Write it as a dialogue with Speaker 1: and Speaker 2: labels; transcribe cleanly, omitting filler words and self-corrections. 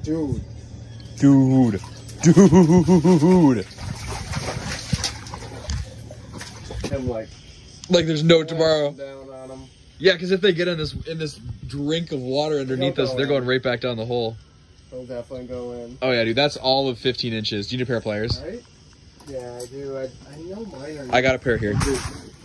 Speaker 1: Dude.
Speaker 2: Dude.
Speaker 1: And like
Speaker 2: there's no tomorrow.
Speaker 1: Down on them.
Speaker 2: Yeah, because if they get in this drink of water underneath us, they're going right back down the hole.
Speaker 1: They'll definitely go in.
Speaker 2: Oh yeah, dude, that's all of 15 inches. Do you need a pair of pliers?
Speaker 1: Right? Yeah, I do. I know mine are.
Speaker 2: I got a pair here.